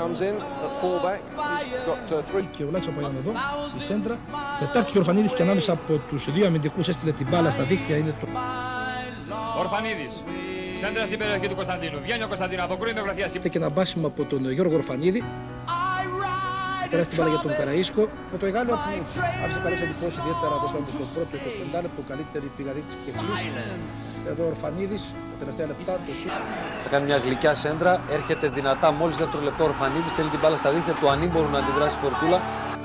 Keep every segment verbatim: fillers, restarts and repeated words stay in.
comes in at fullback. He's got uh, three. Και ο Λάξο Παγιάνο εδώ, η σέντρα. Πετάχτηκε ο Ορφανίδης και ανάμεσα από τους δύο αμυντικούς έστειλε την μπάλα στα δίχτυα. Είναι το... Ορφανίδης. Σέντρα στην περιοχή του Κωνσταντίνου. Βγαίνει ο Κωνσταντίνου από κρούει με γραφεία. Και ένα μπάσιμο από τον Γιώργο Ορφανίδη. Περάσει την μπάλα για τον Καραΐσκο. Με το Εγάλο που άφησε καλές εντυπώσεις, ιδιαίτερα στο πρώτο είκοσι πέντε λεπτό, καλύτερη πηγαδί της κεφαλής. Εδώ ο Ορφανίδης, τα τελευταία λεπτά, το σουτ. Θα κάνει μια γλυκιά σέντρα, έρχεται δυνατά μόλις δεύτερο λεπτό ο Ορφανίδης, στέλνει την μπάλα στα δίχτυα του ανήμπορου να αντιδράσει η Φορτούλα.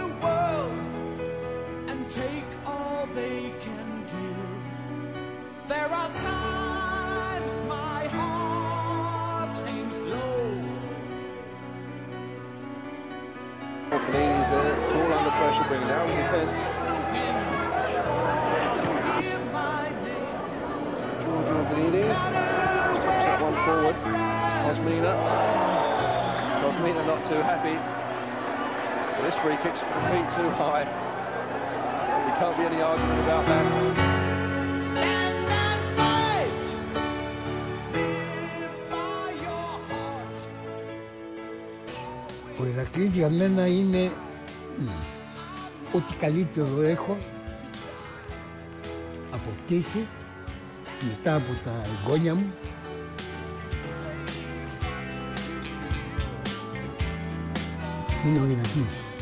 Orphanidis there, all under pressure, bringing out the defence. George Orphanidis steps that one forward. Kosmina. Kosmina not too happy. This free kick's the feet too high. There can't be any argument about that. Ο Ηρακλής για μένα είναι ό,τι καλύτερο έχω αποκτήσει μετά από τα εγγόνια μου. Είναι ο Ηρακλής.